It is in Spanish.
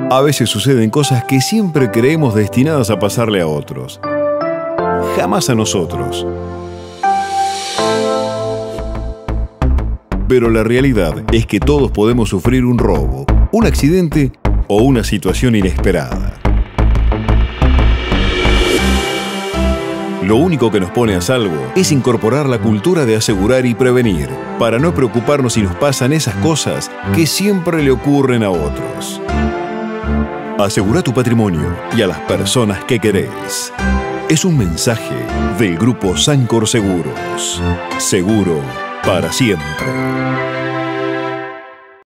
A veces suceden cosas que siempre creemos destinadas a pasarle a otros, jamás a nosotros. Pero la realidad es que todos podemos sufrir un robo, un accidente o una situación inesperada. Lo único que nos pone a salvo es incorporar la cultura de asegurar y prevenir, para no preocuparnos si nos pasan esas cosas que siempre le ocurren a otros. Asegura tu patrimonio y a las personas que querés. Es un mensaje del Grupo Sancor Seguros. Seguro para siempre.